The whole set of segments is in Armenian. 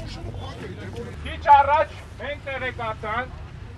Քիչ առաջ մենք տեղեկացանք,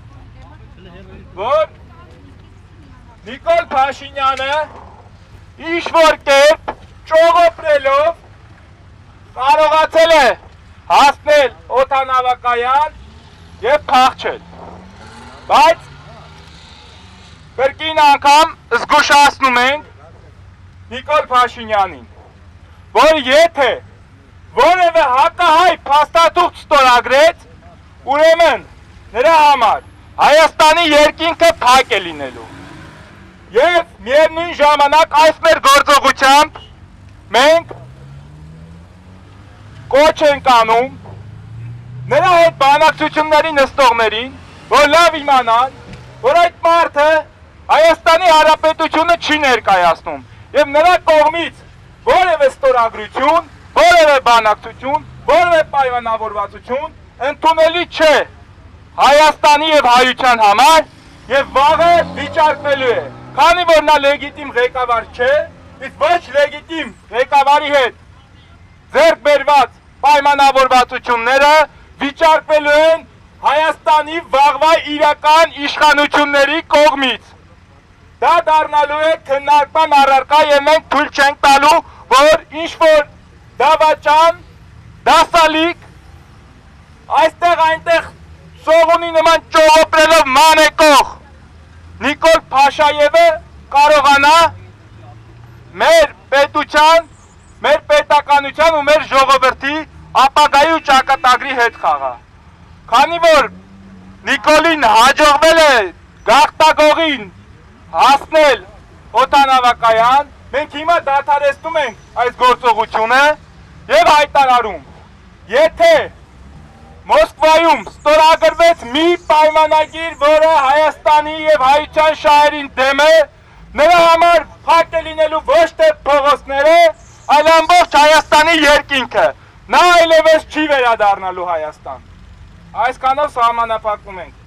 որ Նիկոլ Փաշինյանը ինչ-որ կերպ ճողոպրելով կարողացել է հասնել օդանավակայան և փախչել, բայց կրկին անգամ զգուշացնում ենք Նիկոլ Փաշինյանին, որ եթե որևէ հակահայ փաստաթուղթ ստորագրեց, ուրեմն նրա համար Հայաստանի երկինքը փակ է լինելու։ Եվ միևնույն ժամանակ այս մեր գործողությամբ մենք կոչ ենք անում նրա հետ բանակցությունների նստողներին, որ լավ իմանան, որ այդ մարդը Հայաստանի Հանրապետությունը չի ներկայացնում եւ նրա կողմից որևէ ստորագրություն, որևէ բանակցություն, որևէ պայմանավորվածություն ընդունելի չէ Հայաստանի եւ հայության համար եւ վաղը վիճարկվելու է, քանի որ նա լեգիտիմ ղեկավար չէ, իսկ ոչ լեգիտիմ ղեկավարի հետ ձեռք բերված պայմանավորվածությունները վիճարկվելու են Հայաստանի վաղվա իրական իշխանությունների կողմից։ Դա դառնալու է քննարկման առարկա եւ մենք թույլ չենք տալու, որ ինչ-որ դավաճան, դասալիկ, այստեղ այնտեղ սողունի նման ճողոպրելով մանեկող Նիկոլ Փաշաևը կարողանա մեր պետության, մեր պետականության ու մեր ժողովրդի ապագայի ու ճակատագրի հետ խաղա։ Քանի որ Նիկոլին հաջողվել է գաղթագողին հասնել օդանավակայան, մենք հիմա դադարեցնում ենք այս գործողությունը եւ հայտարարում, եթե Մոսկվայում ստորագրվեց մի պայմանագիր, որը Հայաստանի եւ հայության շահերին դեմ է, նրա համար փակ է լինելու ոչ թե փողոցները, այլ ամբողջ Հայաստանի երկինքը։ Նա այլևս չի վերադառնալու Հայաստան։ Այսքանով սահմանափակում ենք։